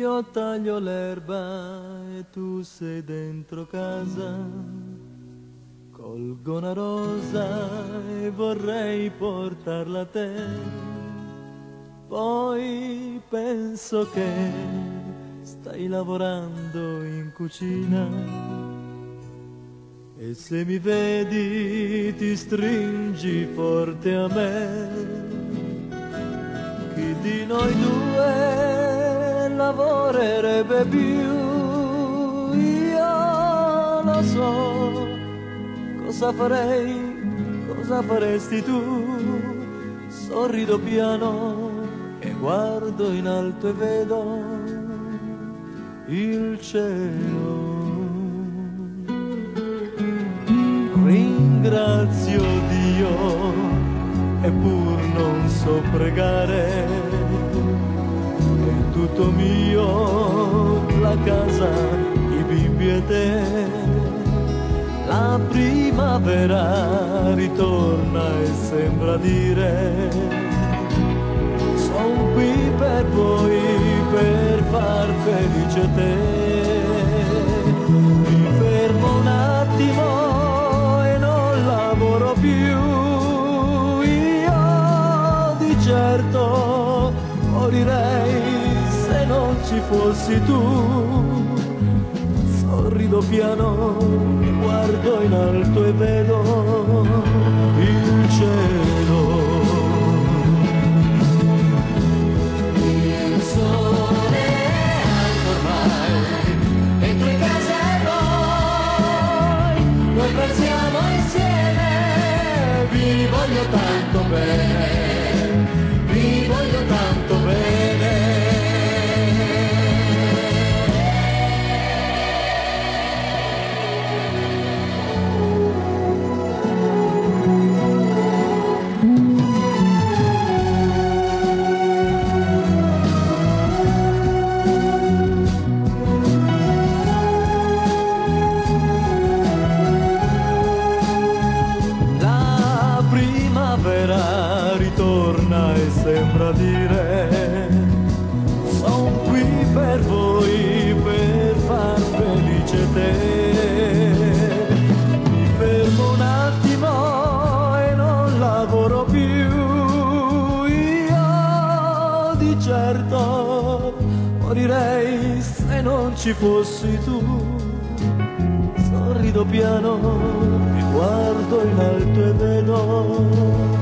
Io taglio l'erba e tu sei dentro casa. Colgo una rosa e vorrei portarla a te. Poi penso che stai lavorando in cucina e se mi vedi ti stringi forte a me. Chi di noi due lavorerebbe più? Io lo so. Cosa farei, cosa faresti tu? Sorrido piano e guardo in alto e vedo il cielo. Ringrazio Dio eppur non so pregare. È tutto mio, la casa, i bimbi e te. La primavera ritorna e sembra dire: son qui per voi, per far felice te. Mi fermo un attimo e non lavoro più. Io di certo morirei se non ci fossi tu. Sorrido piano, guardo in alto e vedo il cielo. Il sole è alto ormai, dentro in casa noi pensiamo insieme. Vi voglio tanto bene, vi voglio tanto bene. Ritorna e sembra dire: son qui per voi, per far felice te. Mi fermo un attimo e non lavoro più. Io di certo morirei se non ci fossi tu. Sorrido piano e guardo in alto e vedo